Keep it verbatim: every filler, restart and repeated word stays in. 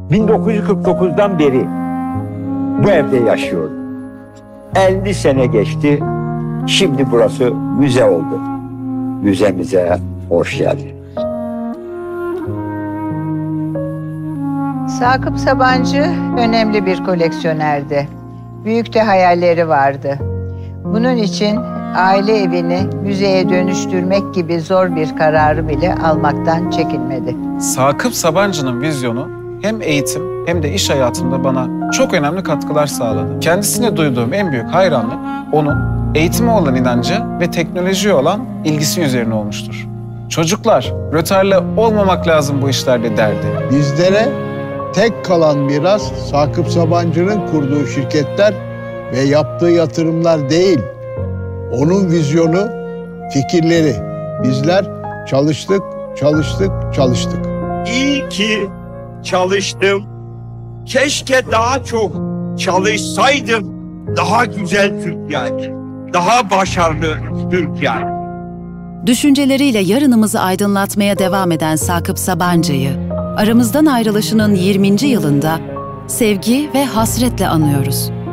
bin dokuz yüz kırk dokuzdan beri bu evde yaşıyorum. elli sene geçti. Şimdi burası müze oldu. Müzemize hoş geldin. Sakıp Sabancı önemli bir koleksiyonerdi. Büyük de hayalleri vardı. Bunun için aile evini müzeye dönüştürmek gibi zor bir kararı bile almaktan çekinmedi. Sakıp Sabancı'nın vizyonu hem eğitim hem de iş hayatımda bana çok önemli katkılar sağladı. Kendisine duyduğum en büyük hayranlık onun eğitime olan inancı ve teknolojiye olan ilgisi üzerine olmuştur. Çocuklar, rötarlı olmamak lazım bu işlerde derdi. Bizlere tek kalan miras Sakıp Sabancı'nın kurduğu şirketler ve yaptığı yatırımlar değil. Onun vizyonu, fikirleri. Bizler çalıştık, çalıştık, çalıştık. İyi ki çalıştım. Keşke daha çok çalışsaydım. Daha güzel Türkiye, daha başarılı Türkiye. Düşünceleriyle yarınımızı aydınlatmaya devam eden Sakıp Sabancı'yı aramızdan ayrılışının yirminci yılında sevgi ve hasretle anıyoruz.